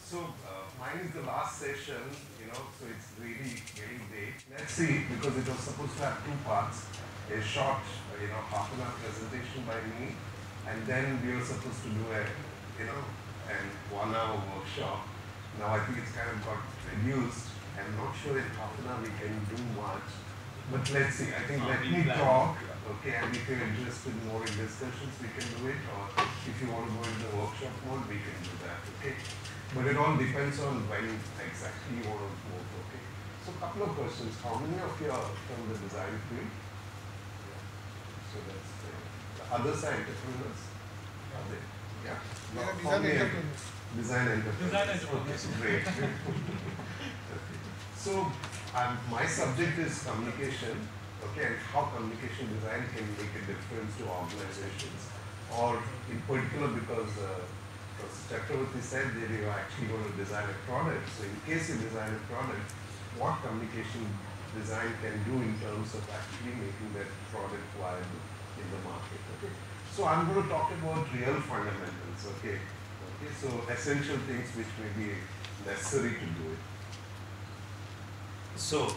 Mine is the last session, so it's really getting late. Let's see, because it was supposed to have two parts. A short, half an hour presentation by me, and then we were supposed to do an 1 hour workshop. Now I think it's kind of got reduced. I'm not sure in half an hour we can do much, but let's see. I think let me talk, okay, and if you're interested more in discussions, we can do it, or if you want to go into the workshop mode, we can do that, okay? But it all depends on when exactly you want to move, okay? So a couple of questions. How many of you are from the design field? Yeah. So that's the other side, entrepreneurs? Are they? Yeah? No, design entrepreneurs. Design entrepreneurs. Design entrepreneurs. Okay, great. Okay. So my subject is communication, okay, and how communication design can make a difference to organizations, or in particular because Professor Chakravarti said that you are actually going to design a product. So in case you design a product, what communication design can do in terms of actually making that product viable in the market, okay? So I'm going to talk about real fundamentals, okay? Okay, so essential things which may be necessary to do it. So,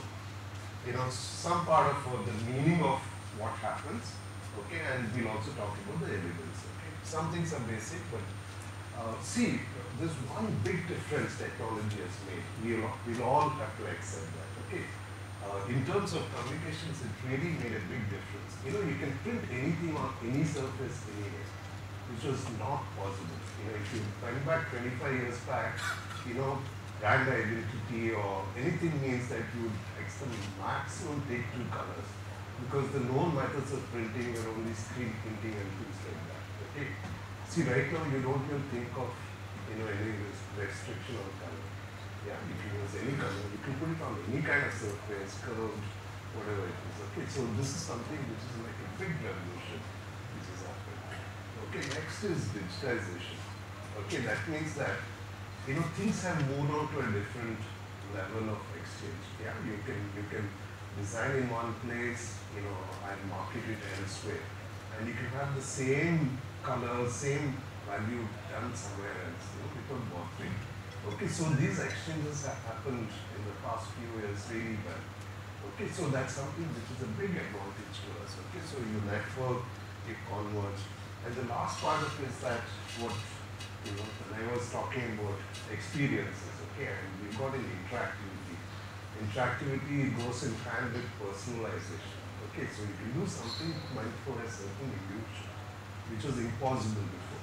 some part of the meaning of what happens, okay, and we'll also talk about the evidence, okay? Some things are basic, but see, there's one big difference technology has made. We'll all have to accept that, okay? In terms of communications, it really made a big difference. You can print anything on any surface anywhere, which was not possible. If you went back 25 years back, brand identity or anything means that you would maximum take two colors, because the known methods of printing were only screen printing and things like that, okay? See, right now you don't even think of, any restriction on color. Yeah, you can use any color. You can put it on any kind of surface, curved, whatever it is. Okay, so this is something which is like a big revolution which has happened. Okay, next is digitization. Okay, that means that, things have moved on to a different level of exchange. Yeah, you can design in one place, and market it elsewhere. And you can have the same color, same value done somewhere else, without bothering. Okay, so these exchanges have happened in the past few years really well. Okay, so that's something which is a big advantage to us. Okay, so you network, you converge. And the last part of it is that when I was talking about experiences, okay, and we've got an interactivity. Interactivity goes in hand with personalization. Okay, so you can do something meant for a certain individual, which was impossible before.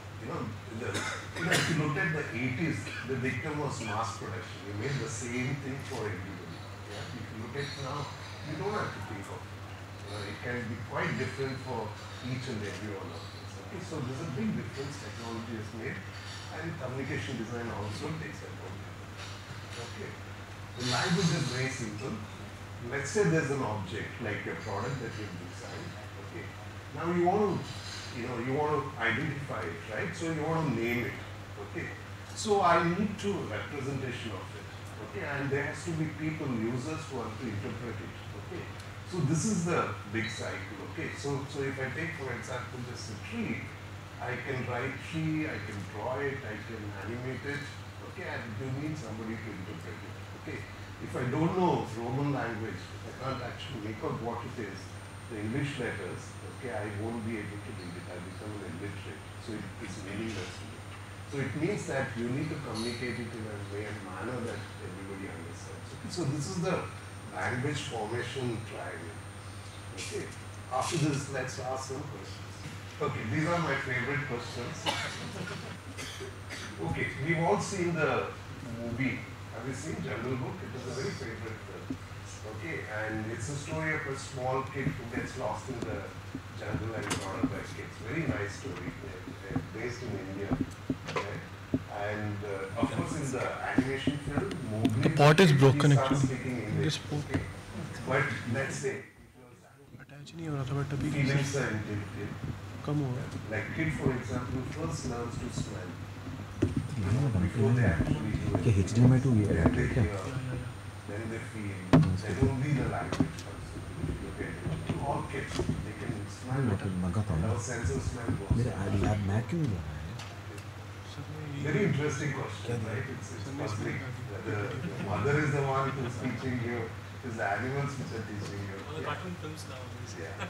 If you look at the 80s, the victim was mass production. You made the same thing for everybody. Yeah? If you look at now, you don't have to think of it. It can be quite different for each and every one of us. Okay, so there's a big difference technology has made, and communication design also takes advantage. Okay, the language is very simple. Let's say there's an object like a product that you've designed. Okay, now you want to identify it, right? So you want to name it. Okay, so I need to representation of it. Okay, and there has to be people, users who have to interpret it. Okay, so this is the big cycle. Okay, so if I take for example just a tree, I can write tree, I can draw it, I can animate it. Okay, and you need somebody to interpret it. Okay, if I don't know Roman language, I can't actually make out what it is, the English letters, okay, I won't be able to read it. I become an illiterate. So it is meaningless to me. So it means that you need to communicate it in a way and manner that everybody understands. Okay, so this is the language formation triangle. Okay, after this, let's ask some questions. Okay, these are my favorite questions. Okay, we've all seen the movie. Have you seen Jungle Book? It is a very favorite film. Okay, and it's a story of a small kid who gets lost in the jungle and brought up by kids. Very nice story. They're based in India. Okay? And of course, in the animation film, Mowgli, The pot is broken he starts actually. speaking English. This pot. Okay? But let's say attach नहीं हो रहा था but अभी feelings are intuitive. कम हो रहा है. Like kid, for example, first learns to smell. Before they actually do it. क्या HDMI to ये Then they क्या? hear, then they feel, then only the language comes in. If you look at it, all kids, they can smell. मैं लगा था Our sense of smell goes. मेरे lab मैक क्यों नहीं लगा है? Very interesting question, right? It's puzzling whether the mother is the one who's teaching you, it's the animals which are teaching you. All the cartoon films now. Yeah.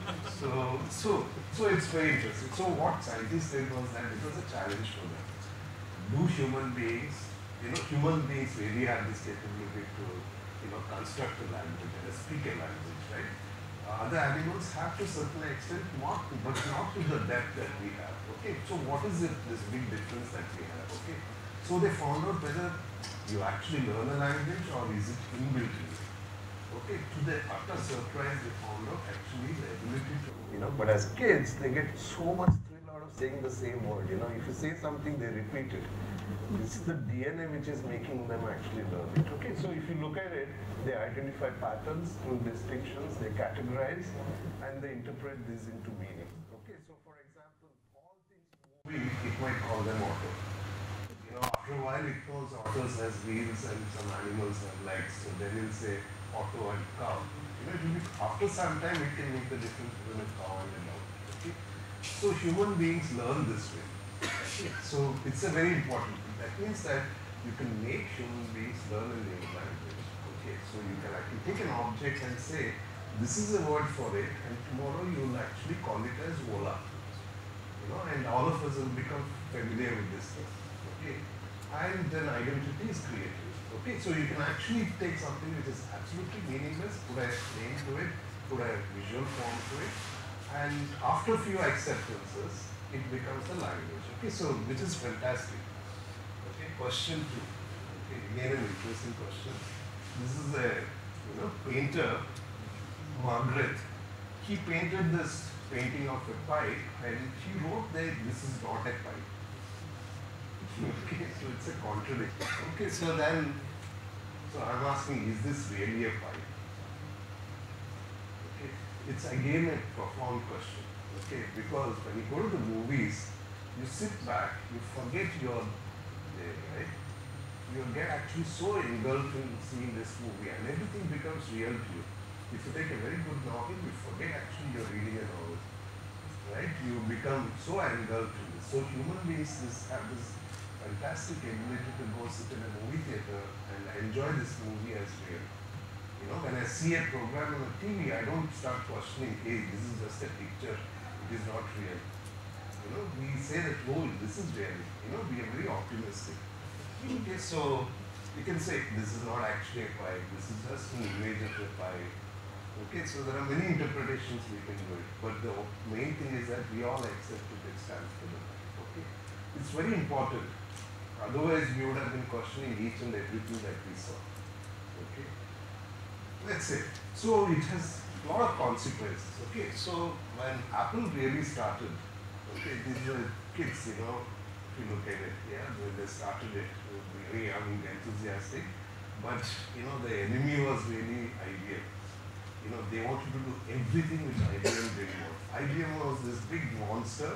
So it's very interesting. So what scientists did was that it was a challenge for them. Do human beings, human beings really have this capability to, construct a language and speak a language, right? Other animals have to a certain extent, but not to the depth that we have. Okay, so what is it, this big difference that we have? Okay, so they found out whether you actually learn a language or is it inbuilt in you. Okay, to their utter surprise, they found out actually the ability to, but as kids, they get so much thrill out of saying the same word. If you say something, they repeat it. This is the DNA which is making them actually learn it. Okay, so if you look at it, they identify patterns through distinctions, they categorize, and they interpret this into meaning. Okay, so for example, all things moving, it might call them auto. After a while, it knows autos has wheels and some animals have legs, so then it'll say auto and cow. After some time, it can make the difference between a cow and a dog. Okay, so human beings learn this way. So it's a very important thing. That means that you can make human beings learn a new language. Okay, so you can actually take an object and say, this is a word for it, and tomorrow you will actually call it as vola. And all of us will become familiar with this thing. Okay, and then identity is created. Okay, so you can actually take something which is absolutely meaningless, put a name to it, put a visual form to it, and after a few acceptances, it becomes a language. Okay, so which is fantastic. Okay, question 2. Okay, again an interesting question. This is a painter, Margaret. He painted this painting of a pipe, and he wrote that this is not a pipe. Okay, so it's a contradiction. Okay, so I'm asking, is this really a pipe? Okay, it's again a profound question. Okay, because when you go to the movies, you sit back, you forget you're there, right? You get actually so engulfed in seeing this movie, and everything becomes real to you. If you take a very good novel, you forget actually you're reading a novel, right? You become so engulfed in this. So human beings have this fantastic ability to go sit in a movie theater and enjoy this movie as real. When I see a program on the TV, I don't start questioning, hey, this is just a picture, it is not real. We say that, oh, this is real. We are very optimistic. Okay, so you can say, this is not actually a pipe, this is just an image of a pipe. Okay, so there are many interpretations we can do it, but the main thing is that we all accept it stands for the pipe. Okay, it's very important. Otherwise, we would have been questioning each and everything that we saw. Okay, let's say. So it has a lot of consequences. Okay, so when Apple really started, okay, these were kids, if you look at it, yeah, when they started it, very young, enthusiastic, but the enemy was really IBM. They wanted to do everything which IBM didn't want. IBM was this big monster,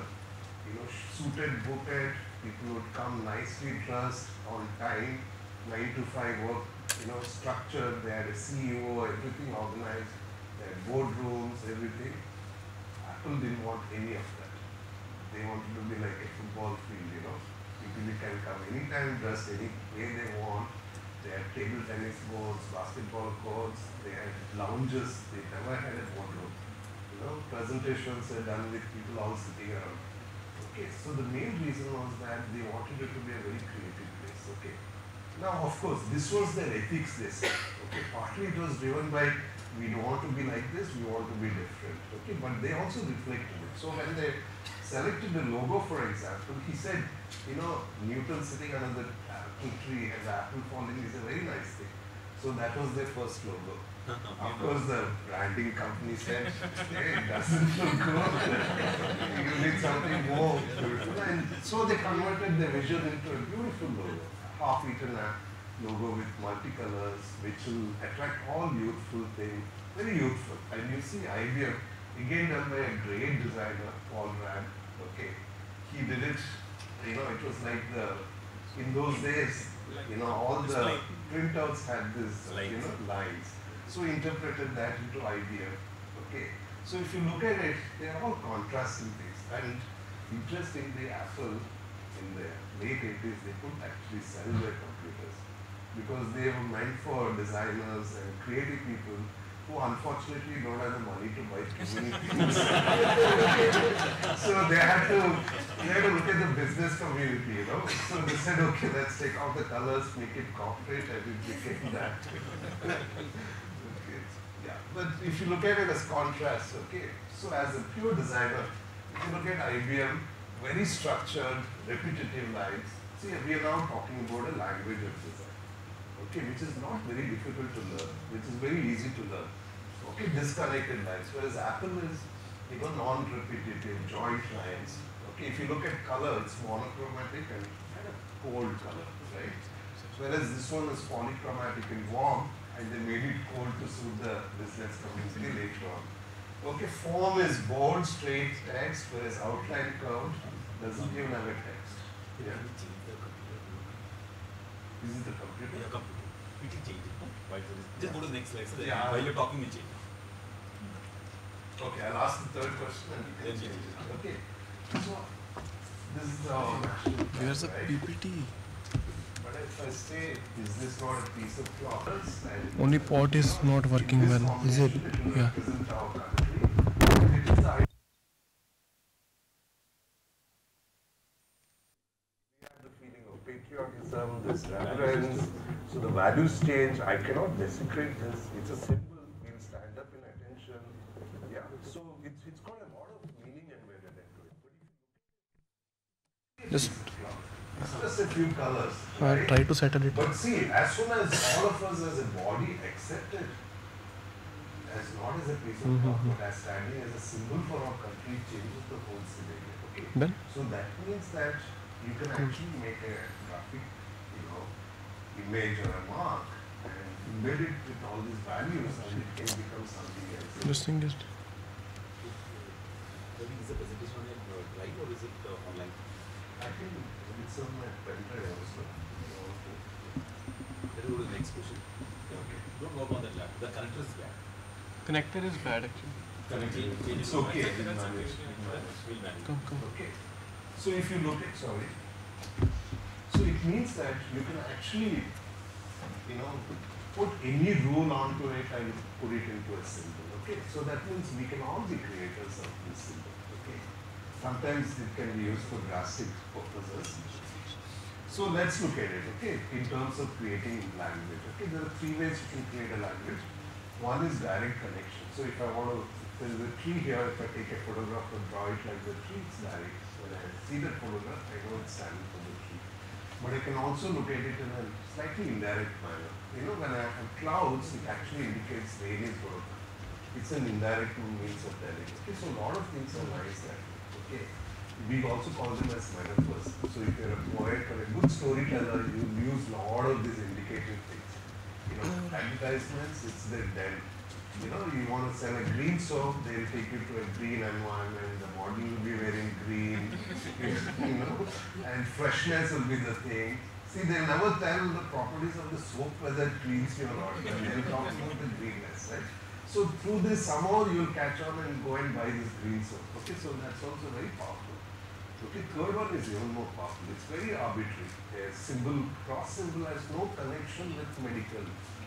suited, booted, people would come nicely dressed, on time, 9 to 5 work, structured, they had a CEO, everything organized, they had boardrooms, everything. Apple didn't want any of that. They wanted to be like a football field, People can come anytime, dress any way they want. They had table tennis boards, basketball courts, they had lounges, they never had a boardroom. Presentations are done with people all sitting around. Okay, so the main reason was that they wanted it to be a very creative place. Okay. Now, of course, this was their ethics, they said. Okay, partly it was driven by, we don't want to be like this, we want to be different. Okay, but they also reflected it. So when they selected the logo, for example, he said, Newton sitting under the apple tree and the apple falling is a very nice thing. So that was their first logo. Of course, the branding company said, hey, it doesn't look good. You need something more beautiful. And so they converted the vision into a beautiful logo, half-eaten logo with multicolors, which will attract all youthful things, very youthful. And you see IBM, again done by a great designer, Paul Rand. Okay, he did it. It was like in those days, all the printouts had this, lines. So he interpreted that into IBM. Okay, so if you look at it, they are all contrasting things. And interestingly, Apple in the late 80s, they could actually sell their computers because they were meant for designers and creative people who unfortunately don't have the money to buy too many things. So they had to look at the business community, you know. So they said, okay, let's take out the colors, make it corporate, and it became that. Okay. Yeah. But if you look at it as contrast, okay, so as a pure designer, if you look at IBM, very structured, repetitive lines. See, we are now talking about a language of design, okay, which is not very difficult to learn, which is very easy to learn. Okay, disconnected lines, whereas Apple is, you know, non-repetitive, joint lines. Okay, if you look at color, it's monochromatic and kind of cold color, right? Whereas this one is polychromatic and warm, and they made it cold to suit the business community later on. Okay, form is bold, straight text, whereas outline curved doesn't even have a text. Yeah. This is the computer? Yeah, computer. We can change it. No? Just go to the next slide. So that Yeah. while you're talking, we change. Okay, I'll ask the third question and you can change it. Okay. So, this is the national flag, Where's the right? PPT? But if I say, is this not a piece of cloth? And Only pot is not working in this well, is it? combination, will Yeah. represent our country. It is the idea. We have the feeling of patriotism, this reverence. So the values change. I cannot desecrate this. It's a symbol. We'll stand up in attention. Yeah. So it's got a lot of meaning embedded into it. But if you Just it's just a few colors. Right? try to settle it. But see, as soon as all of us as a body accept it, as not as a piece of cloth, but as standing as a symbol for our country, changes the whole scenario. Okay. Then So that means that you can actually make a graphic, you know, image or a mark and embed it with all these values, and it can become something else. this thing is Is the presentation on your drive or is it online? I think it's on my pen drive also. Let's go to the next question. Okay. Don't work on that lap. The connector is bad. connector is bad actually. It's okay. We'll We'll manage. manage. We'll manage. Come. Okay. So if you look at, sorry, so it means that you can actually, you know, put any rule onto it and put it into a symbol. Okay. So that means we can all be creators of this symbol. Okay. Sometimes it can be used for drastic purposes. So let's look at it, okay, in terms of creating language. Okay, there are three ways you can create a language. One is direct connection. So if I want to, if there is a tree here, if I take a photograph and draw it like the tree, it's direct. When I see that photograph, I know it's standing for the tree. But I can also look at it in a slightly indirect manner. You know, when I have clouds, it actually indicates rain is going to come. It's an indirect means of telling. Okay, so a lot of things are nice that way. Okay. We also call them as metaphors. So if you're a poet or a good storyteller, you use a lot of these indicative things. You know, advertisements, it's the den. You know, you want to sell a green soap, they'll take you to a green environment, the model will be wearing green, you know, and freshness will be the thing. See, they'll never tell the properties of the soap whether it cleans you or not, but they'll talk about the greenness, right? So through this, somehow you'll catch on and go and buy this green soap. Okay, so that's also very powerful. Okay, third one is even more powerful. It's very arbitrary. A symbol, cross symbol has no connection with medical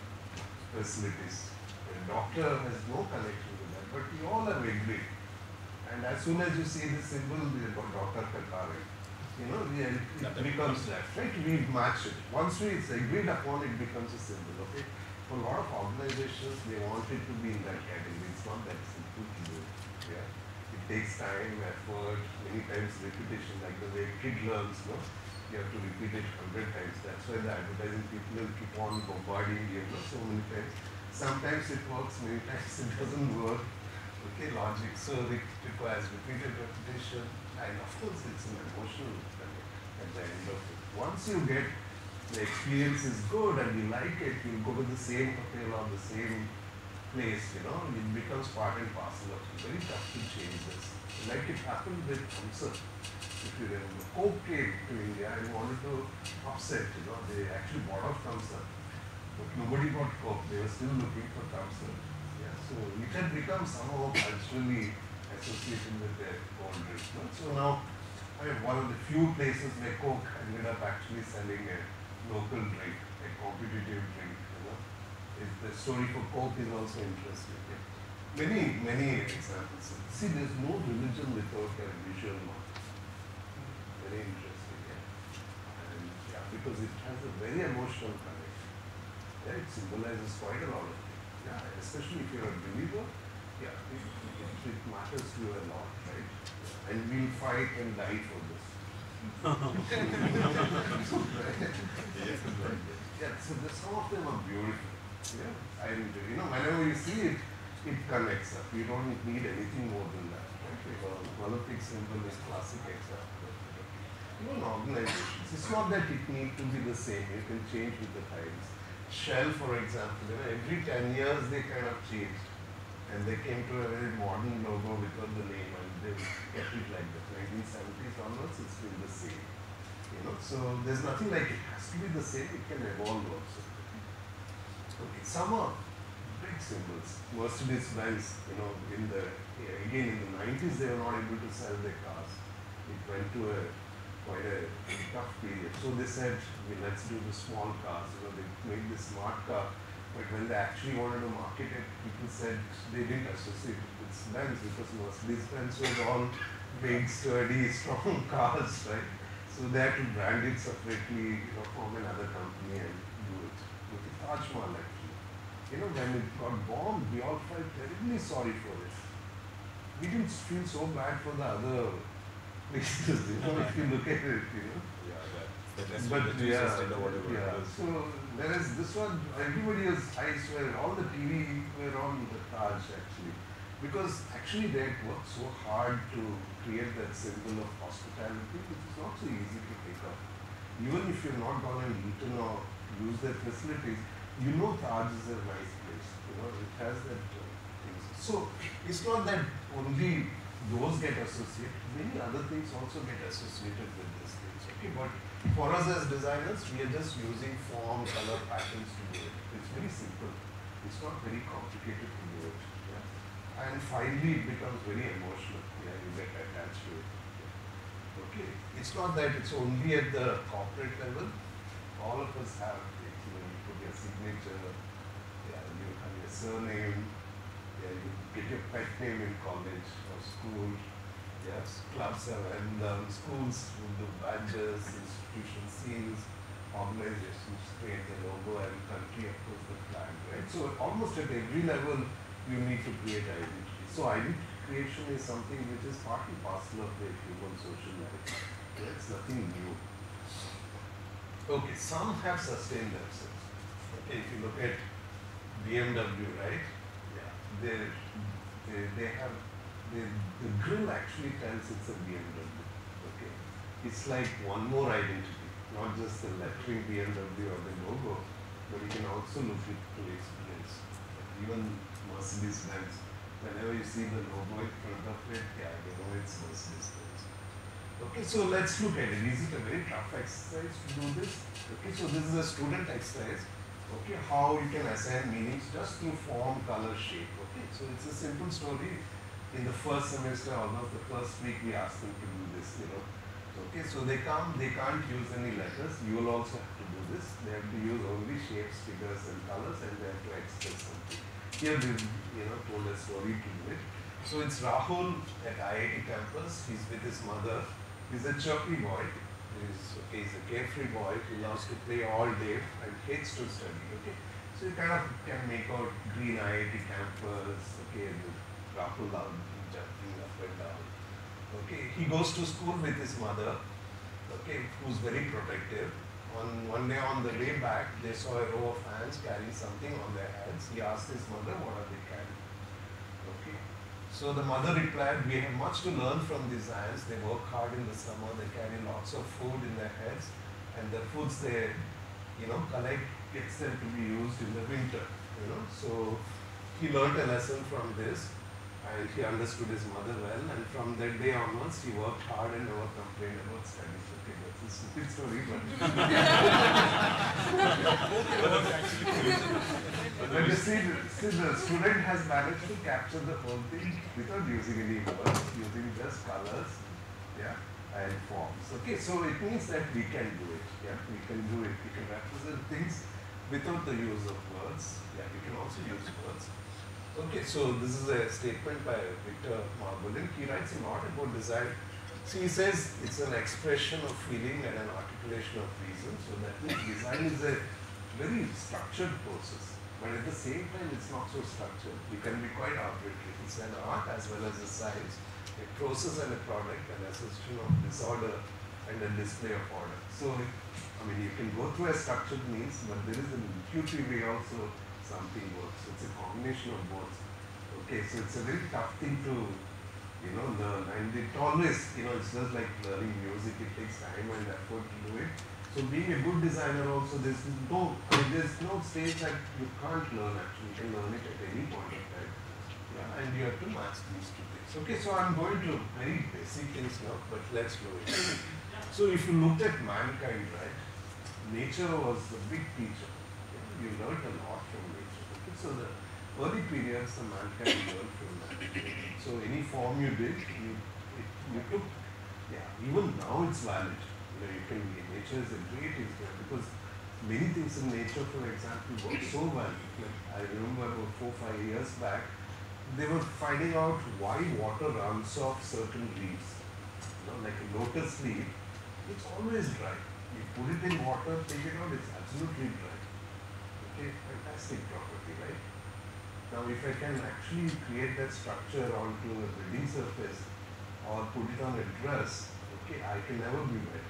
facilities. A doctor has no connection with that, but we all have agreed. And as soon as you see the symbol, we have got Dr. Kakare. You know, it becomes that, right? We match it. Once it's agreed upon, it becomes a symbol, okay? For a lot of organizations, they want it to be in that category. It's not that simple to do. Yeah. It takes time, effort, many times repetition, like the way kid learns, no? You have to repeat it 100 times. That's why the advertising people will keep on bombarding you, know, so many times. Sometimes it works, many times it doesn't work. Okay, logic. So it requires repeated repetition, and of course it's an emotional at the end of it. Once you get the experience is good and you like it, you go to the same hotel or the same place, you know, it becomes part and parcel of it. Very tough to change this. Like it happened with Hamsa. If you remember, Coke came to India and wanted to upset, you know, they actually bought off Hamsa. But nobody bought Coke, they were still looking for Hamsa. Yeah, so it had become somehow culturally associated with their own drink. No? So now I mean, one of the few places where Coke ended up actually selling a local drink, a competitive drink, you know. The story for Coke is also interesting. Yeah. Many examples. See, there's no religion without a visual mark. Very interesting, yeah. And yeah, because it has a very emotional connection. Yeah, it symbolizes quite a lot of things. Yeah, especially if you're a believer, yeah, it matters to you a lot, right? Yeah. And we'll fight and die for this. Yeah, so some of them are beautiful. Yeah, and you know, whenever you see it, it connects up. You don't need anything more than that. Right? Because Olympic symbol is classic example. Even organizations, it's not that it needs to be the same. You can change with the times. Shell, for example, you know, every 10 years they kind of changed. And they came to a very modern logo without the name, and they kept it like that. 1970s onwards, it's been the same. You know, so there's nothing like it has to be the same. It can evolve also. Okay, some are big symbols. Mercedes-Benz, you know, again in the 90s, they were not able to sell their cars. It went to quite a tough period. So they said, let's do the small cars. You know, they made the smart car. But when they actually wanted to market it, people said they didn't associate it with Benz because Mercedes-Benz was all big, sturdy, strong cars, right? So they had to brand it separately, you know, from another company and do it. With the Taj Mahal, actually. You know, when it got bombed, we all felt terribly sorry for it. We didn't feel so bad for the other places, you know, if you look at it, you know. But yeah, so whereas this one, everybody's eyes were, all the TV were on the Taj actually. Because actually they had worked so hard to create that symbol of hospitality, which is not so easy to pick up. Even if you're not gone and eaten or use their facilities, you know Taj is a nice place. You know, it has that things. So it's not that only those get associated, many other things also get associated with these things. Okay, but for us as designers, we are just using form, color, patterns to do it. It's very simple. It's not very complicated to do it. Yeah? And finally, it becomes very emotional. Yeah, you get attached to it. Yeah. Okay. It's not that it's only at the corporate level. All of us have it. You know, you put your signature. Yeah, you have your surname. Yeah, you get your pet name in college or school. Yes, clubs have emblems, schools with the badges, institution seals, organizations create the logo, and country, of course, the flag, right? So almost at every level, you need to create identity. So identity creation is something which is part and parcel of the human social life. It's nothing new. Okay, some have sustained themselves. Okay, if you look at BMW, right? Yeah, they have. The grill actually tells it's a BMW. Okay, it's like one more identity, not just the lettering BMW or the logo, but you can also look at to experience. Even Mercedes-Benz, whenever you see the logo in front of it, yeah, you know it's Mercedes-Benz. Okay, so let's look at it. Is it a very tough exercise to do this? Okay, so this is a student exercise. Okay, how you can assign meanings just through form, color, shape. Okay, so it's a simple story. In the first semester, almost the first week, we asked them to do this, you know. Okay, so they come, they can't use any letters. You will also have to do this. They have to use only shapes, figures, and colors, and they have to express something. Here we, you know, told a story to do it. So it's Rahul at IIT campus. He's with his mother. He's a chirpy boy. He's a carefree boy. He loves to play all day and hates to study. Okay, so you kind of can make out green IIT campus. Okay. Rahul jumping up and down. Okay, he goes to school with his mother, okay, who's very protective. One day on the way back, they saw a row of ants carrying something on their heads. He asked his mother, what are they carrying? Okay, so the mother replied, we have much to learn from these ants. They work hard in the summer, they carry lots of food in their heads, and the foods they, you know, collect gets them to be used in the winter, you know. So he learned a lesson from this. And he understood his mother well, and from that day onwards, he worked hard and never complained about studies. Okay, that's a stupid story, but but you see, the student has managed to capture the whole thing without using any words, using just colors, yeah, and forms. Okay, so it means that we can do it. Yeah, we can do it. We can represent things without the use of words. Yeah, we can also use words. Okay, so this is a statement by Victor Margolin. He writes a lot about design. So he says it's an expression of feeling and an articulation of reason. So that means design is a very structured process. But at the same time, it's not so structured. It can be quite arbitrary. It's an art as well as a science, a process and a product, an assertion of disorder and a display of order. So, I mean, you can go through a structured means, but there is an intuitive way also something works. It's a combination of both. Okay, so it's a very tough thing to, learn. And it always, it's just like learning music. It takes time and effort to do it. So being a good designer also, there's no stage that you can't learn actually. You can learn it at any point of time. Yeah, and you have to match these two things. Okay, so I'm going to very basic things now, but let's go it. So if you looked at mankind, right, nature was the big teacher. You learned a lot from nature. Okay, so the early periods, the mankind learned from nature. So any form you did, you took, even now it's valid. Nature is a great instrument because many things in nature, for example, work so well. Like I remember about 4-5 years back, they were finding out why water runs off certain leaves. Like a lotus leaf, it's always dry. You put it in water, take it out, it's absolutely dry. Okay, fantastic property, right? Now, if I can actually create that structure onto a building surface or put it on a dress, okay, I can never be wet.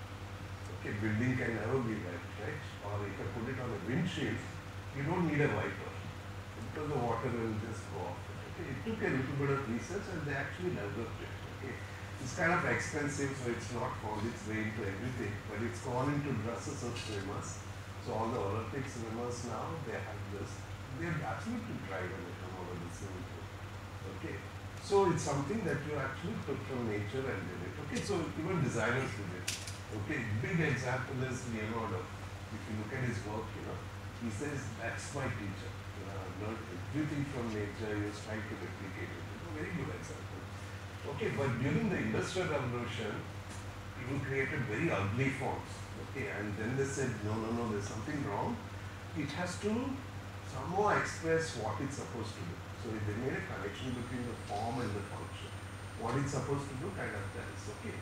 Okay, building can never be wet, right? Or if I put it on a windshield, you don't need a wiper because the water will just go off. Okay, it took a little bit of research and they actually developed it. Okay, it's kind of expensive, so it's not found its way into everything, but it's gone into dresses of swimmers. So all the Olympic swimmers now, they have this. They're absolutely dry when they come out of the swimming pool. Okay, so it's something that you actually took from nature and did it. Okay, so even designers did it. Okay, big example is Leonardo. If you look at his work, he says, that's my teacher. I've learned everything from nature, he was trying to replicate it. It's a very good example. Okay, but during the Industrial Revolution, people created very ugly forms. Okay, and then they said, no, there's something wrong. It has to somehow express what it's supposed to do. So they made a connection between the form and the function. What it's supposed to do kind of tells. Okay.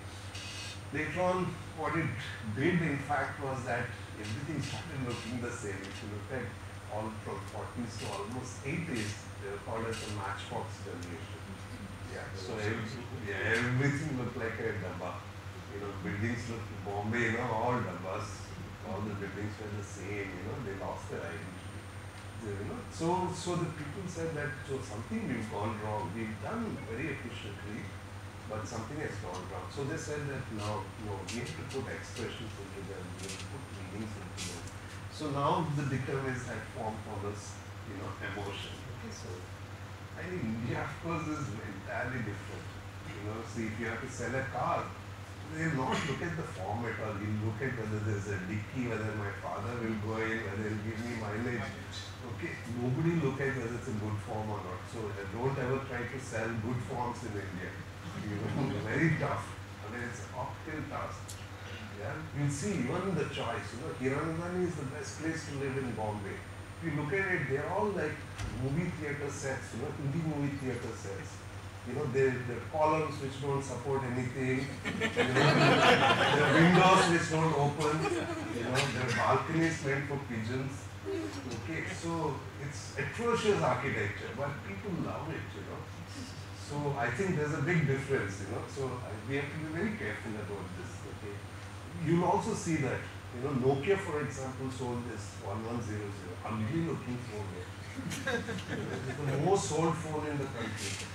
Later on, what it did in fact was that everything started looking the same. If you look at all from 40s to almost 80s, they were called as the matchbox generation. Yeah, so everything looked like a dabba. Buildings looked, Bombay, all dabbas, all the buildings were the same, they lost their identity. So the people said that, so something we've gone wrong. We've done very efficiently, but something has gone wrong. So they said that now, we have to put expressions into them, we have to put meanings into them. So now the dictum is that form follows, emotion. Okay, so I think India, of course, is entirely different. See, if you have to sell a car, they'll not look at the form at all. You'll look at whether there's a dicky, whether my father will go in, whether he'll give me mileage. Okay, nobody look at whether it's a good form or not. So don't ever try to sell good forms in India. Very tough. I mean, it's an uphill task. Yeah, you'll see even the choice. Hiranandani is the best place to live in Bombay. If you look at it, they're all like movie theater sets. Hindi movie theater sets. They're columns which don't support anything. There are windows which don't open. There are balconies meant for pigeons. Okay, so it's atrocious architecture, but people love it. So I think there's a big difference, So we have to be very careful about this. Okay, you'll also see that, Nokia, for example, sold this 1100, ugly looking phone. It's the most sold phone in the country.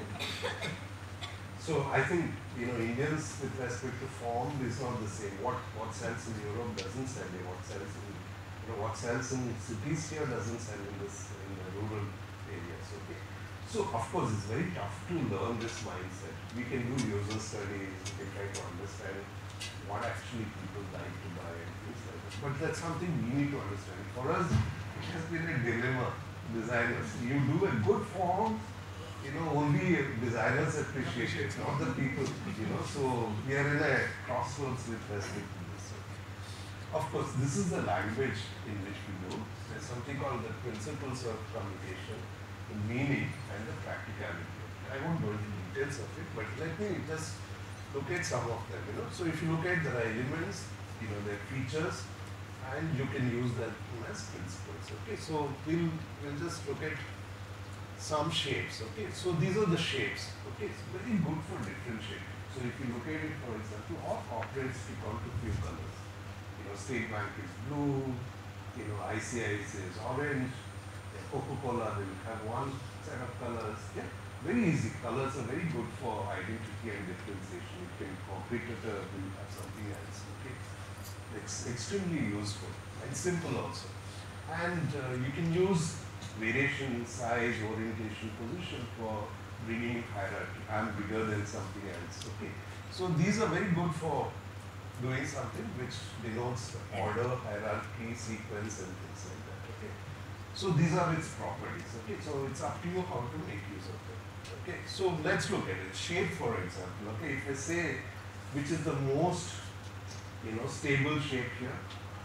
So I think Indians with respect to form is not the same. What sells in Europe doesn't sell here. What sells in cities here doesn't sell in the rural areas. Okay. So of course it's very tough to learn this mindset. We can do user studies, we can try to understand what actually people like to buy and things like that. But that's something we need to understand. For us, it has been a dilemma, designers. You do a good form, only designers appreciate it, not the people. So we are in a crossroads with respect to this. Of course, this is the language in which we do. There's something called the principles of communication, the meaning and the practicality. I won't go into details of it, but let me just look at some of them. So if you look at the elements, their features, and you can use that as principles. Okay, so we'll just look at some shapes. Okay, so these are the shapes. Okay, it's very good for differentiating. So if you look at it, for example, all corporates stick on to few colors. State Bank is blue, ICICI is orange, Coca-Cola will have one set of colors. Yeah, very easy. Colors are very good for identity and differentiation. If a competitor will have something else. Okay, it's extremely useful and simple also. And you can use variation, size, orientation, position for bringing hierarchy. I'm bigger than something else. Okay, so these are very good for doing something which denotes order, hierarchy, sequence, and things like that. Okay, so these are its properties. Okay, so it's up to you how to make use of them. Okay, so let's look at it. Shape, for example. Okay, if I say which is the most stable shape here.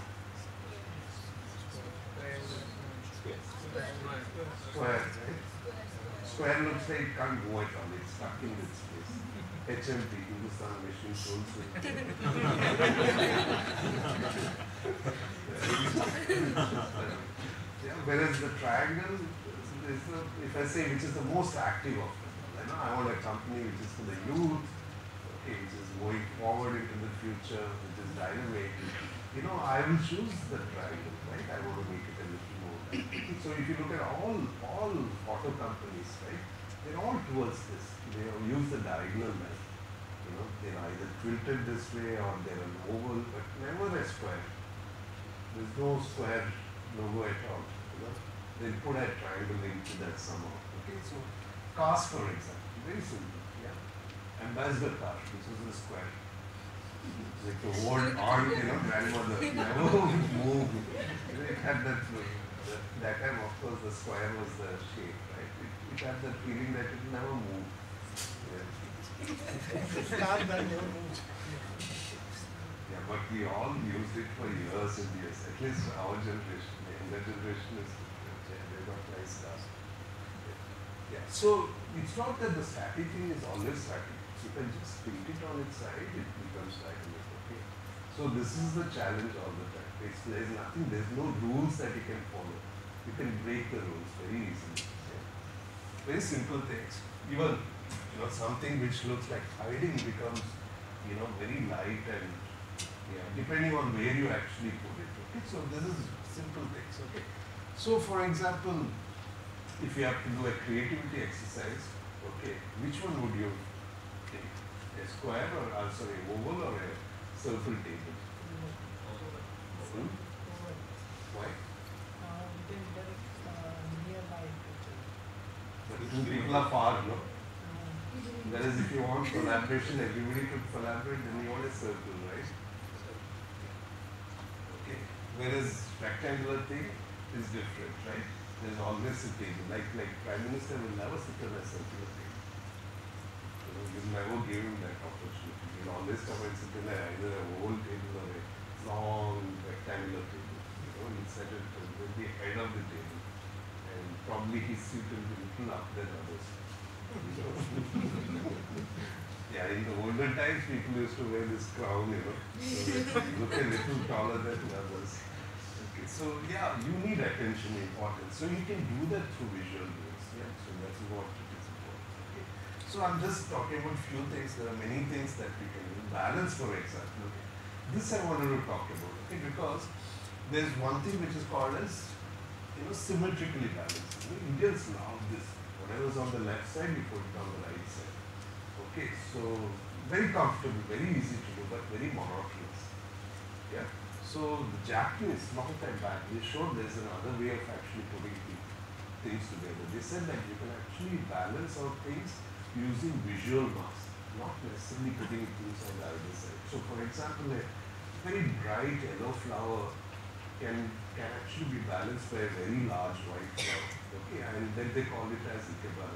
Square, right? Square looks like it can't go at all. It's stuck in its place. HMT, Hindustan Machine Tools. Whereas the triangle, if I say which is the most active of them, I want a company which is for the youth, okay, which is going forward into the future, which is dynamic. I will choose the triangle, right? I want to make it a little more. So if you look at all auto companies, right, they're all towards this. They use the diagonal method. They're either tilted this way or they're an oval, but never a square. There's no square logo at all. They put a triangle into that somehow. Okay, so cars, for example, very simple. Yeah, Ambassador car, this was a square. Like the old aunt, grandmother, never moved. It had that time, of course, the square was the shape, right? It had that feeling that it never moved. Yeah, but we all used it for years and years. At least our generation, the younger generation is different. They got nice stuff. Yeah. So it's not that the static thing is always static. You can just tilt it on its side, it becomes dynamic. Okay. So this is the challenge all the time. There's nothing. There's no rules that you can follow. You can break the rules very easily. Yeah. Very simple things. Even something which looks like hiding becomes, very light and, depending on where you actually put it. Okay, so this is simple things. Okay, so for example, if you have to do a creativity exercise, okay, which one would you take? A square or oval or a circle table? Why? But people are far, no? Whereas if you want collaboration, everybody could collaborate, then you want a circle, right? Okay. Whereas rectangular thing is different, right? There's always a table. Like Prime Minister will never sit on a circular table. You'll never give him that opportunity. He'll always come and sit on either a old table or a long rectangular table. He'll sit at the head of the table. And probably his seat will be a little up than others. Yeah, in the olden times, people used to wear this crown, so look a little taller than others. Okay, so yeah, you need attention, importance. So you can do that through visual rules. Yeah, so that's what it is important. Okay. So I'm just talking about few things. There are many things that we can do. Balance, for example. Okay. This I wanted to talk about. Okay, because there's one thing which is called as symmetrically balanced. Indians love this. Whatever's on the left side, you put it on the right side. Okay, so very comfortable, very easy to do, but very monotonous. Yeah. So the Japanese, long time back, they showed there's another way of actually putting things together. They said that you can actually balance out things using visual mass, not necessarily putting things on the other side. So for example, a very bright yellow flower can actually be balanced by a very large white flower. Okay, and then they call it as ikebana.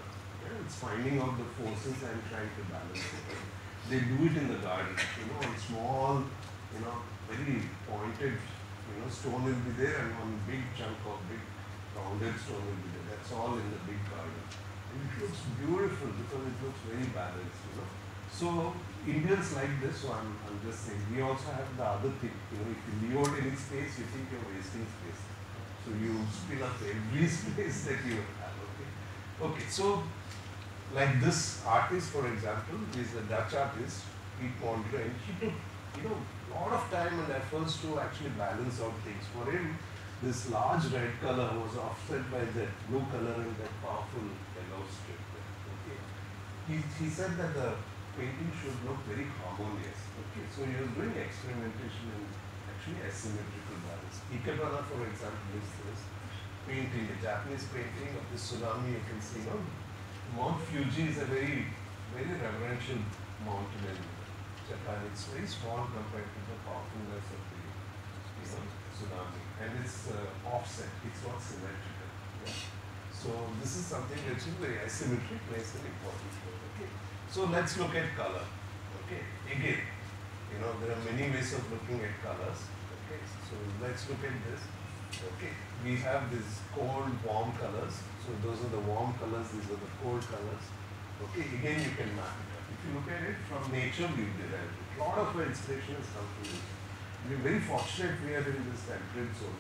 Yeah, it's finding out the forces and trying to balance it. They do it in the garden, on small, very pointed, stone will be there and one big chunk of big rounded stone will be there. That's all in the big garden. And it looks beautiful because it looks very balanced. So Indians like this, so I'm just saying, we also have the other thing, if you leave out any space, you think you're wasting space. So you fill up every space that you have, okay? Okay, so like this artist, for example, is a Dutch artist, Piet Mondrian. He took, a lot of time and efforts to actually balance out things. For him, this large red color was offset by that blue color and that powerful yellow strip. Okay, he said that the painting should look very harmonious. Okay, so he was doing experimentation in actually asymmetrical balance. Ikebana, for example, is this painting, the Japanese painting of the tsunami. You can see, Mount Fuji is a very, very reverential mountain in Japan. It's very small compared to the powerfulness of the tsunami, and it's offset. It's not symmetrical. Yeah. So this is something which is very asymmetric, plays an important role. Okay. So let's look at color. Okay. Again, there are many ways of looking at colors. Okay. So let's look at this. Okay. We have these cold, warm colors. So those are the warm colors, these are the cold colors. Okay, again you can map it up. If you look at it from nature, we've derived it. A lot of our inspiration has come from nature. We're very fortunate we are in this temperate zone.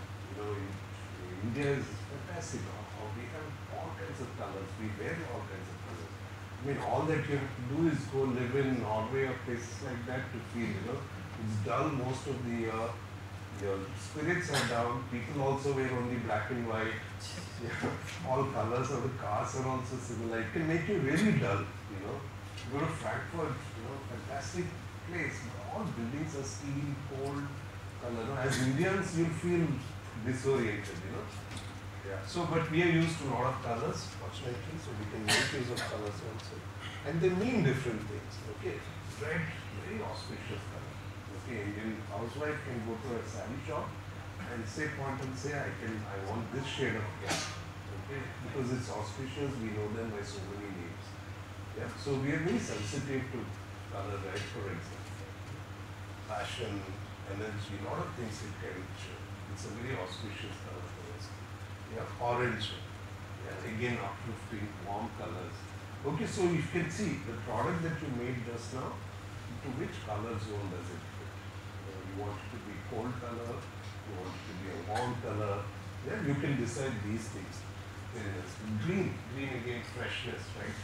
India is fantastic. We have all kinds of colors. We wear all kinds of colors. I mean, all that you have to do is go live in Norway or places like that to feel, it's dull most of the year. Your spirits are down. People also wear only black and white. All colors of the cars are also similar. It can make you really dull. Go to Frankfurt, fantastic place. All buildings are steel, cold color. As Indians, you feel disoriented. Yeah. So, but we are used to a lot of colors, fortunately, so we can make use of colors also. And they mean different things. Okay. Red, very auspicious color. Okay, Indian housewife can go to a sari shop and point and say, I want this shade of black. Okay, because it's auspicious, we know them by so many names. Yeah, so we are very sensitive to color, right? For example, fashion, energy, a lot of things it can show. It's a very auspicious color for us. Yeah, orange. Yeah, again uplifting, warm colors. Okay, so you can see the product that you made just now, to which color zone does it fit? You want it to be cold color, you want it to be a warm color. Yeah, you can decide these things. Green again, freshness, right?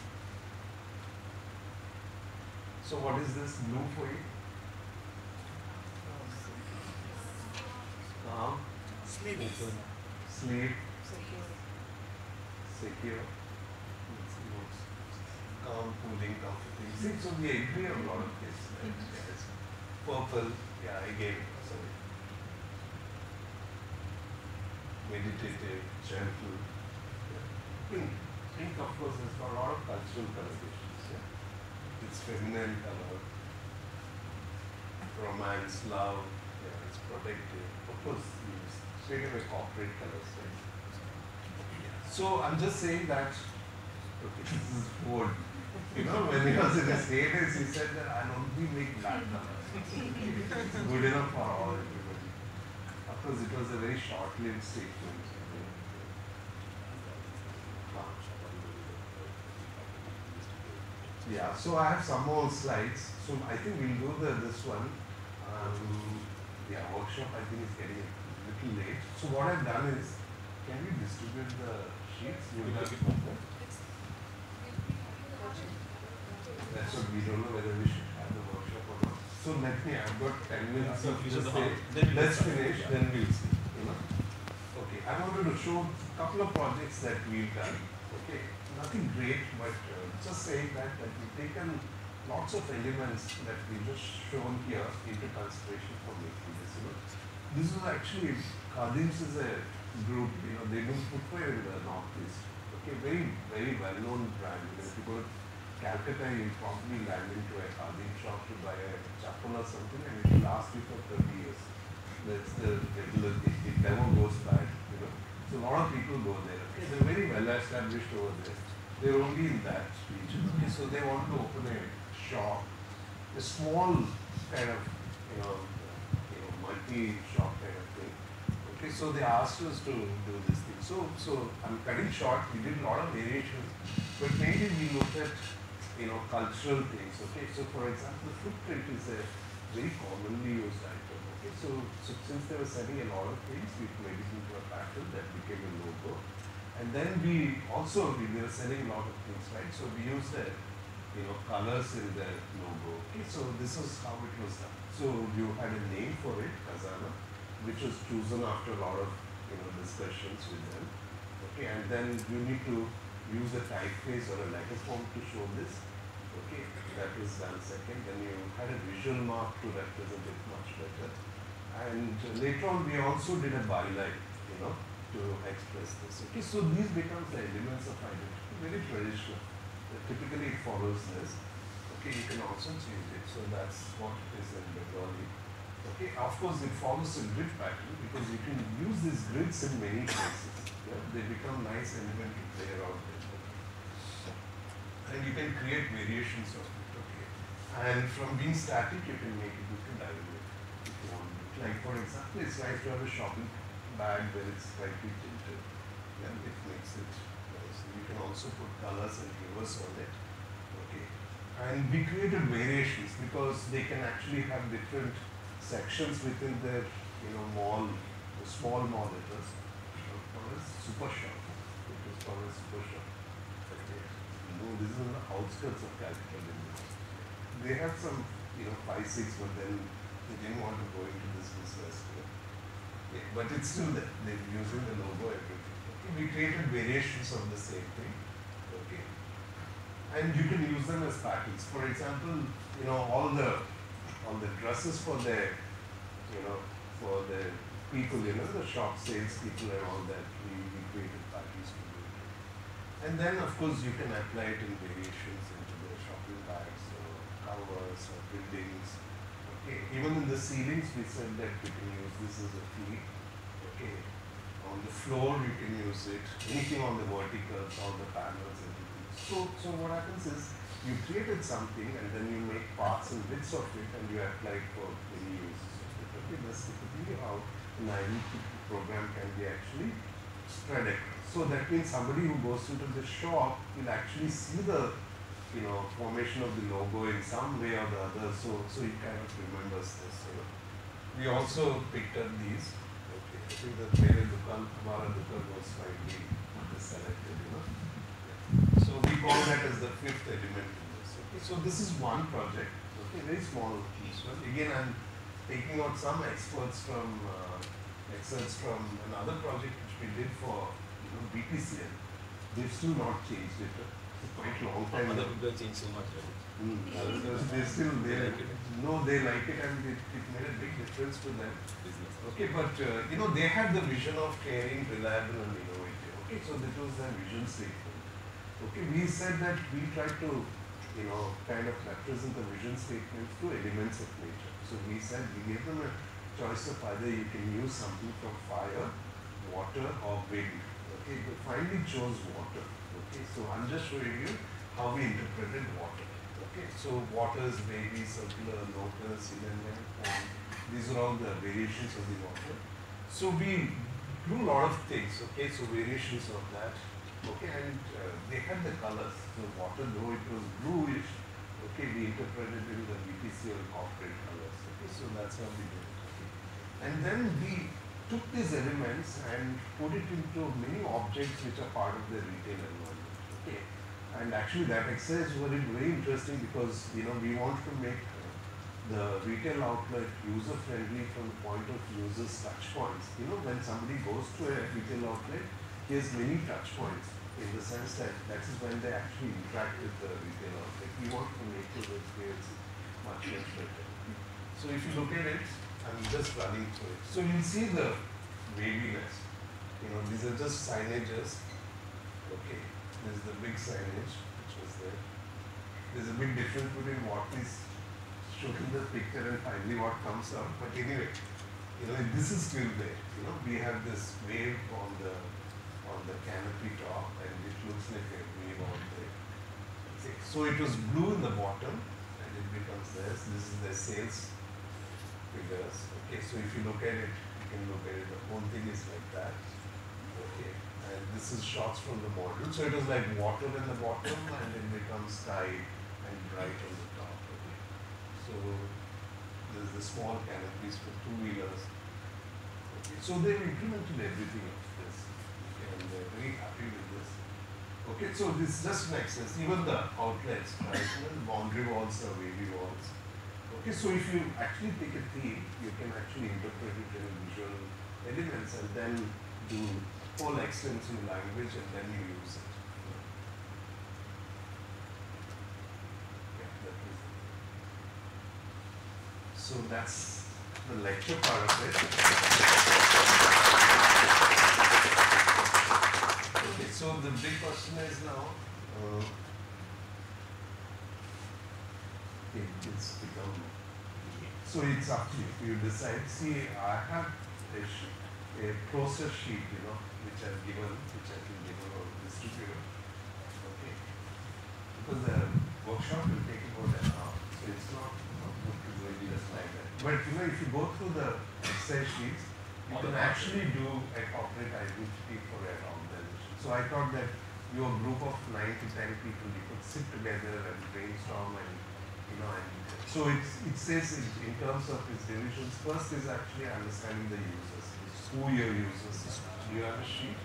So what is this blue for you? Calm. Sleep. Sleep. Secure. Secure. Calm, cooling, comforting. See, so we agree on a lot of this. Right? Yes. Purple, yeah, again, sorry. Meditative, gentle. Yeah. Pink, of course, has got a lot of cultural connotations. Yeah. It's feminine color, romance, love, yeah, it's protective. Of course, straight away corporate colors. Right? Yeah. So I'm just saying that, okay, this is Ford. When he was in his 80s, he said that I'll only make black colors. It's good enough for all everybody. Of course, it was a very short-lived statement. Yeah, so I have some more slides. So I think we'll do this one. Workshop I think is getting a little late. So what I've done is, can we distribute the sheets? You will have it over. That's what we don't know whether we should have the workshop or not. So I've got 10 minutes of just say, let's finish, then we'll see. Okay, I wanted to show a couple of projects that we've done. Okay, nothing great, but just saying that we've taken lots of elements that we've just shown here into consideration for making this. This is actually, Khadims is a group, they do footwear in the Northeast. Okay, very, very well-known brand. If you go to Calcutta, you'll probably land into a Khadim shop to buy a chappal or something, and it will last you for 30 years. That's the regular thing. It never goes bad. So a lot of people go there. Okay, they're very well established over there. They're only in that region. Okay, so they want to open a shop, a small kind of, multi-shop kind of thing. Okay, so they asked us to do this thing. So I'm cutting short. We did a lot of variations, but mainly we looked at, cultural things. Okay, so for example, the footprint is a very commonly used item. Okay, so since they were selling a lot of things, we made it into a pattern that became a logo. And then we were selling a lot of things, right? So we used the, colors in the logo. Okay, so this is how it was done. So you had a name for it, Khazana, which was chosen after a lot of, discussions with them. Okay, and then you need to use a typeface or a letter form to show this. Okay, that was done second. Then you had a visual mark to represent it much better. And later on, we also did a byline, to express this. Okay, so these become the elements of identity, very traditional. Typically, it follows this. Okay, you can also change it. So that's what it is in Bengali. Okay, of course, it follows a grid pattern because you can use these grids in many places. Yeah? They become nice element to play around with. And you can create variations of it. Okay, and from being static, you can make it into dynamic if you want. Like for example, it's nice to have a shopping bag where it's slightly tinted, and it makes it nice. You can also put colors and hues on it. Okay, and we created variations because they can actually have different sections within their mall, the small mall it was called as super shop. It was called as super shop. Okay. This is on the outskirts of Calcutta. They have some 5-6, but then they didn't want to go into this business. Yeah, but it's still there. They're using the logo, everything. Okay. We created variations of the same thing. Okay. And you can use them as patterns. For example, all the dresses for the for the people, the shop sales people and all that, we created patterns to do it. And then of course you can apply it in variations into the shopping bags or covers or buildings. Okay. Even in the ceilings we said that you can use this as a theme. Okay. On the floor you can use it, anything on the verticals, all the panels, everything. So what happens is you created something and then you make parts and bits of it and you apply it for many uses of it. Okay, that's typically how an identity program can be actually spread across. So that means somebody who goes into the shop will actually see the formation of the logo in some way or the other. So he kind of remembers this. We also picked up these. Okay, I think the Mere Dukan, Hamara Dukan was finally selected. So we call that as the fifth element in this. Okay, so this is one project. Okay, very small piece. Well, again, I'm taking out some excerpts from another project which we did for BPCL. They've still not changed it. It's quite a long time. Other people change so much, right? They still they like it and it made a big difference to them. Business. Okay, but they had the vision of caring, reliable, and innovative. Okay, so that was their vision statement. Okay, we said that we tried to kind of represent the vision statements to elements of nature. So we said we gave them a choice of either you can use something from fire, water, or wind. Okay, they finally chose water. Okay, so I'm just showing you how we interpreted water. Okay, so water is wavy, circular, local, cylinder, and these are all the variations of the water. So we do a lot of things. Okay, so variations of that. Okay, and they had the colors. So water, though it was bluish, okay, we interpreted in the BPCL corporate colors. Okay, so that's how we did it. Okay. And then we took these elements and put it into many objects which are part of the retail environment. Okay, and actually that exercise was very interesting because we want to make the retail outlet user friendly from the point of users touch points. When somebody goes to a retail outlet, he has many touch points in the sense that that is when they actually interact with the retail outlet. We want to make the experience much better. So if you look at it, I'm just running through it. So you'll see the waviness. These are just signages. Okay, there's the big signage which was there. There's a big difference between what is shown in the picture and finally what comes out. But anyway, this is still there. We have this wave on on the canopy top, and it looks like a wave on there. Okay. So it was blue in the bottom, and it becomes this. This is the sales figures. Okay, so if you look at it, you can look at it, the whole thing is like that. Okay, and this is shots from the model. So it was like water in the bottom, and it becomes sky and bright on the top. Okay, so there's the small canopies for two-wheelers. Okay, so they've implemented everything of this, okay, and they're very happy with this. Okay, so this just makes sense. Even the outlets, right? Even the boundary walls are wavy walls. Okay, so if you actually take a theme, you can actually interpret it in visual elements and then do whole extensive language and then you use it. Yeah, that is it. So that's the lecture part of it. Okay, so the big question is now, it's become, so it's up to you. You decide. See, I have a process sheet, which I've given, which I can give or distribute. Okay. Because the workshop will take about an hour, so it's not good to do it just like that. But if you go through the Excel sheets, you can actually do a corporate identity for an organization. So I thought that your group of 9 to 10 people, you could sit together and brainstorm and so it says in terms of its divisions, first is actually understanding the users, who your users are. Do you have a sheet?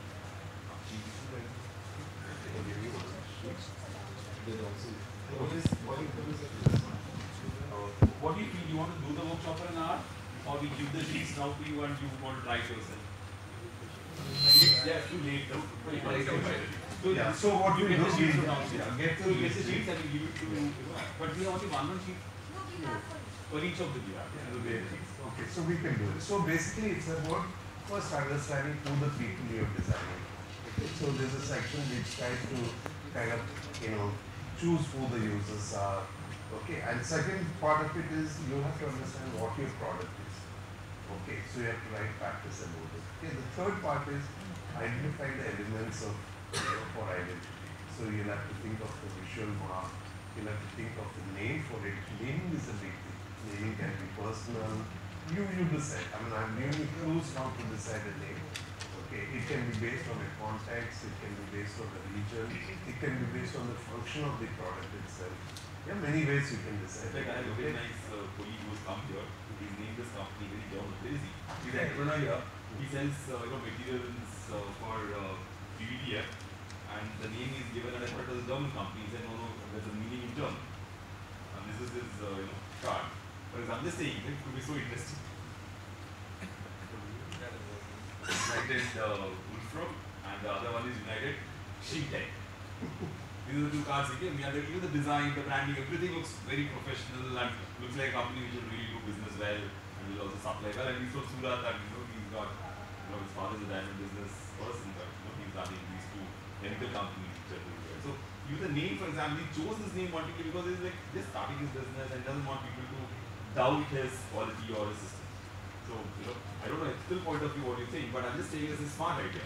What do you feel? You want to do the workshop for an hour, or we give the sheets now to you and you want to write yourself? Yeah, too late. Yeah, so what you do is get the sheets and we give it to you. But we have only one sheet for each of the Okay, so we can do it. So basically it's about first understanding who the people you're designing. Okay, so there's a section which tries to kind of, choose who the users are. Okay, and second part of it is you have to understand what your product is. Okay, so you have to write practice about it. Okay, the third part is identify the elements of for identity. So you'll have to think of the visual mark, you'll have to think of the name for it. Naming is a big thing. Naming can be personal. You decide. I'm giving you clues how to decide a name. Okay, it can be based on a context, it can be based on the region, it can be based on the function of the product itself. There are many ways you can decide. Like I have a very nice colleague who's come here. He's named this company very German. Where is he? He's an entrepreneur here. He sells materials for PVDF, and the name is given and I thought it was a German company. He said, no, there's a meaning in German. And this is his card. For example, I'm just saying, it could be so interesting. United Wolfram, and the other one is United Sheeptech. These are the two cards again. Even the design, the branding, everything looks very professional and looks like a company which will really do business well and will also supply well. And he's from Surat, and he's got, his father's a diamond business person, but he's running these two chemical companies which are doing well. So even the name, for example, he chose this name particularly because he's like just starting his business and doesn't want people to doubt his quality or his system. So, I don't know ethical point of view what you're saying, but I'm just saying it's a smart idea.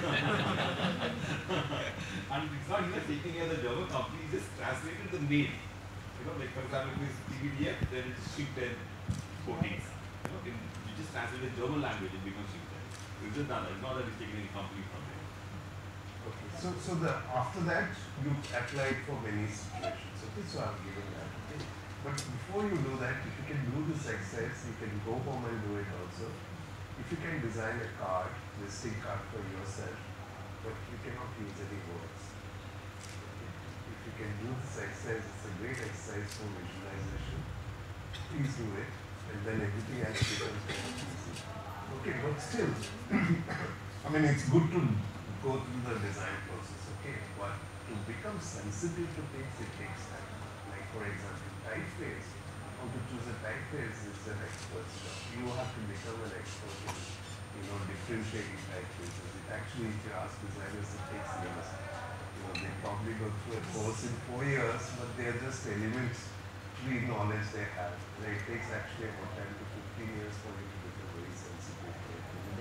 And it's not even taking here the German company, he just translated the name. Like for example, if it's PVDF, then it's Sheeptech coatings. You just translate the German language, it becomes Sheeptech. It's just done that. It's not that he's taking any company from there. Okay, so after that, you apply it for many situations. Okay, so I've given that. Okay. But before you do that, if you can do this exercise, you can go home and do it also. If you can design a card, visiting card for yourself, but you cannot use any words. Okay. If you can do this exercise, it's a great exercise for visualization. Please do it, and then everything else becomes very easy. Okay, but still, it's good to go through the design process, okay? But to become sensitive to things, it takes time. Like for example, typeface. How to choose a typeface is an expert's job. You have to become an expert in, differentiating typefaces. It actually, if you ask designers, it takes years. They probably go through a course in 4 years, but they are just elementary knowledge they have. It takes actually about 10 to 15 years for you to become very sensitive to it.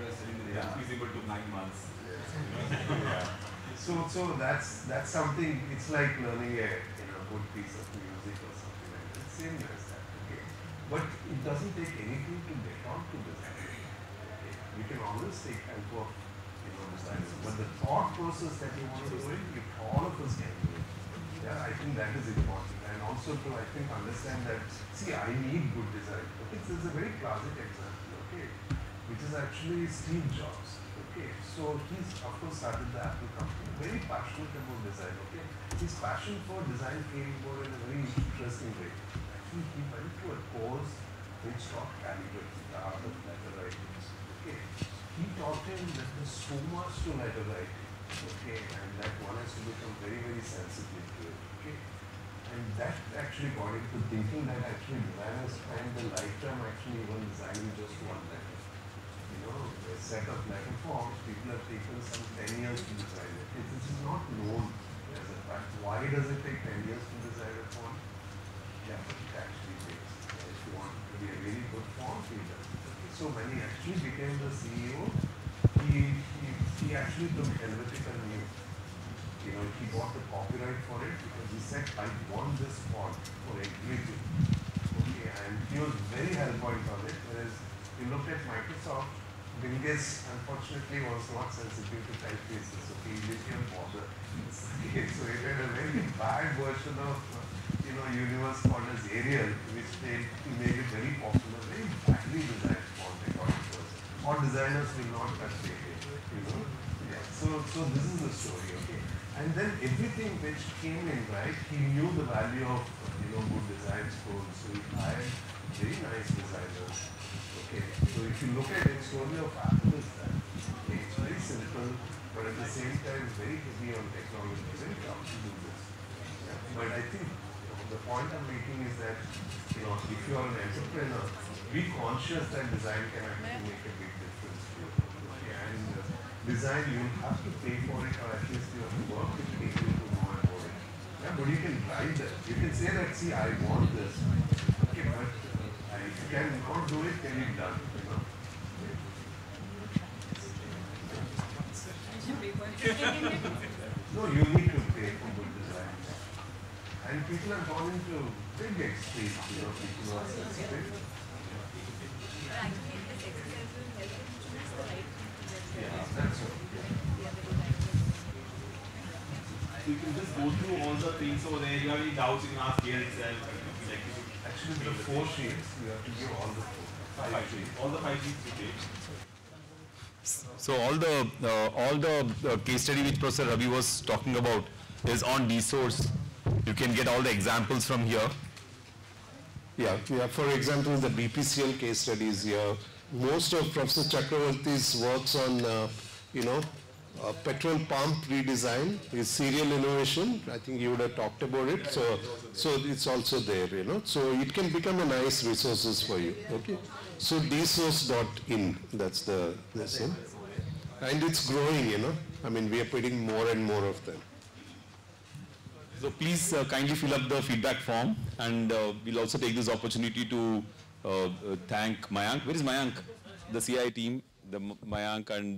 was telling the Yeah. LPC but took 9 months. Yeah. So that's something. It's like learning a good piece of music or something like that. Same as that. Okay. But it doesn't take anything to get on to design. Okay. You can always take help of design. But the thought process that you want to do it, all of us can do it. Yeah, I think that is important. And also to understand that I need good design. Okay. This is a very classic example. Okay. Which is actually Steve Jobs. Okay, so he's of course started the Apple company, very passionate about design. Okay, his passion for design came more in a very interesting way. Actually, he went to a course which taught calligraphy, the art of letter writing. Okay, he taught him that there's so much to letter writing. Okay, and that one has to become very, very sensitive to it. Okay, and that actually got him to thinking that actually designers spend a lifetime actually even designing just one letter. A set of letter forms, people have taken some 10 years to design it. This is not known as a fact. Why does it take 10 years to design a font? Yeah, but it actually takes. If you want it to be a really good font, he does. Okay. So when he actually became the CEO, he actually took Helvetica Neue. He bought the copyright for it because he said, I want this font for everything. Okay, and he was very hellpoint on it, whereas you looked at Microsoft, Bill Gates unfortunately was not sensitive to typefaces, so he didn't bother. Okay, so it had a very bad version of universe called as Arial, which made it very popular, very badly designed font according to us. Or designers will not touch Arial, Yeah. So this is the story, okay. And then everything which came in, right, he knew the value of good design schools, so he hired very nice designers. Okay, so if you look at the story of Apple is that it's very simple, but at the same time very heavy on technology. Very tough to do this. Yeah. But I think the point I'm making is that if you are an entrepreneur, be conscious that design can actually make a big difference to you. Okay. And design you have to pay for it, or at least you have to work with people to know about it. Yeah, but you can drive that. You can say that, I want this. Okay, but if you cannot do it, can it done? No, you need to pay for good design. And people have gone into big extremes, people who are sensitive. Yeah, that's all. So you can just go through all the things over there. You have any doubts, you can ask here itself. Actually, the 4 sheets, you have to give all the 5 sheets. All the 5 sheets you take. So all the case study which Professor Ravi was talking about is on DSource. You can get all the examples from here. Yeah. For example, the BPCL case studies here. Most of Professor Chakravarti's works on, petrol pump redesign is serial innovation. I think you would have talked about it. So it's also there, So it can become a nice resources for you. Okay. So dsource.in, that's the same. And it's growing, I mean, we are putting more and more of them. So please kindly fill up the feedback form, and we'll also take this opportunity to thank Mayank. Where is Mayank? The CI team, the Mayank and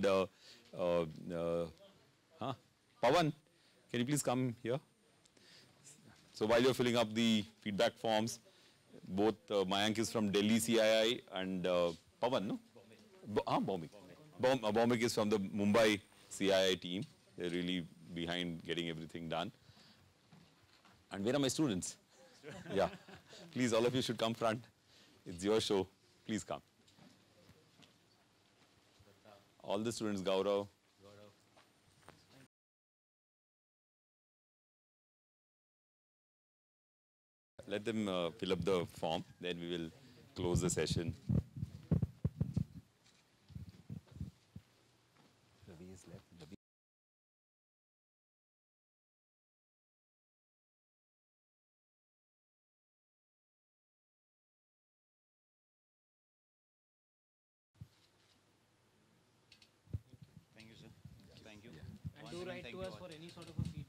Pawan. Can you please come here? So while you're filling up the feedback forms, both Mayank is from Delhi CII and Pawan, no? Bhaumik. Bhaumik is from the Mumbai CII team. They're really behind getting everything done. And where are my students? Yeah. Please, all of you should come front. It's your show. Please come. All the students, Gaurav. Let them fill up the form, then we will close the session. Ravi is left. Ravi. Thank you, sir. Thank you. And do write to us for any sort of a feedback.